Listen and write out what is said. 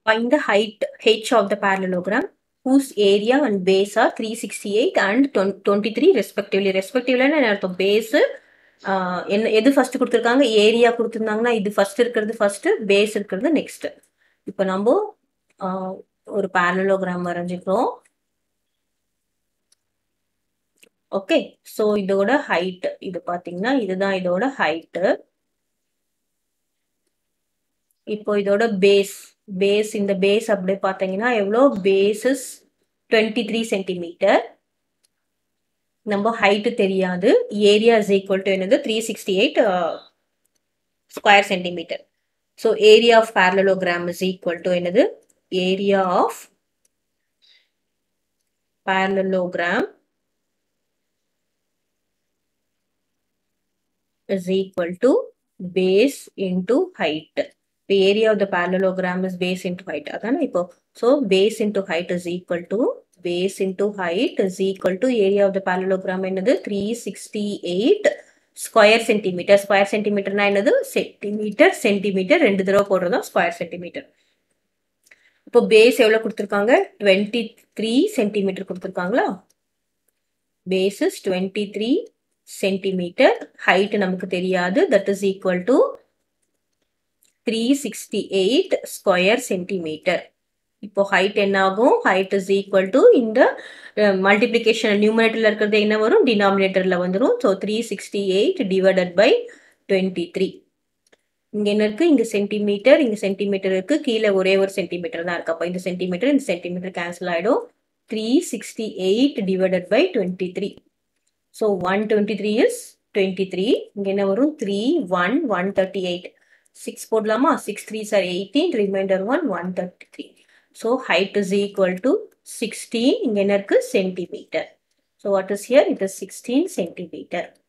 Find the height h of the parallelogram whose area and base are 368 and 23 respectively. Respectively என்ன அர்த்தம்? Base என்ன எது first கொடுத்துருக்காங்க, area கொடுத்துருந்தாங்கன்னா இது ஃபர்ஸ்ட் இருக்கிறது ஃபர்ஸ்ட், பேஸ் இருக்கிறது நெக்ஸ்ட். இப்போ நம்ம ஒரு parallelogram வரைஞ்சிக்கிறோம். ஓகே, ஸோ இதோட ஹைட் இது பார்த்தீங்கன்னா இதுதான் இதோட ஹைட்டு. இப்போ இதோட பேஸ் இந்த பேஸ் அப்படி பார்த்தீங்கன்னா எவ்வளோ? Base is 23 centimetre. நம்ம ஹைட்டு தெரியாது. ஏரியா இஸ் ஈக்குவல் டு என்னது? 368 square centimetre. So area of parallelogram is equal to என்னது? Area of parallelogram is equal to base into height. The area of the parallelogram is base into height. அதானே இப்போ. So base into height is equal to area of the parallelogram என்னது? 368 square centimetre. Square சென்டிமீட்டர்னா என்னது? Centimetre ரெண்டு தடவை போடுறதா square centimetre. இப்போ base எவ்வளோ கொடுத்துருக்காங்க? 23 சென்டிமீட்டர் கொடுத்துருக்காங்களா? Base is 23 centimetre. ஹைட் நமக்கு தெரியாது. That is equal to 368 square centimetre. இப்போ ஹைட் என்ன ஆகும்? ஹைட் இஸ் ஈக்குவல் டு இந்த மல்டிப்ளிகேஷன் நியூமரேட்டர்ல இருக்கிறது என்ன வரும்? டினாமினேட்டர்ல வந்துடும். So 368 divided by 23. இங்க என்ன இருக்கு? இங்க சென்டிமீட்டர், இங்க சென்டிமீட்டர் இருக்கு. கீழே ஒரே ஒரு சென்டிமீட்டர் தான் இருக்கு. அப்போ இந்த சென்டிமீட்டர் கேன்சல் ஆயிடும். 368 divided by 23. So 123 is 23. இங்க என்ன வரும்? 3 1 138. 6 போடலாமா? 6 3s are 18. Remainder 1 133. So height is equal to 16. இங்க என்ன இருக்கு? Centimetre. So what is here? It is 16 centimeter.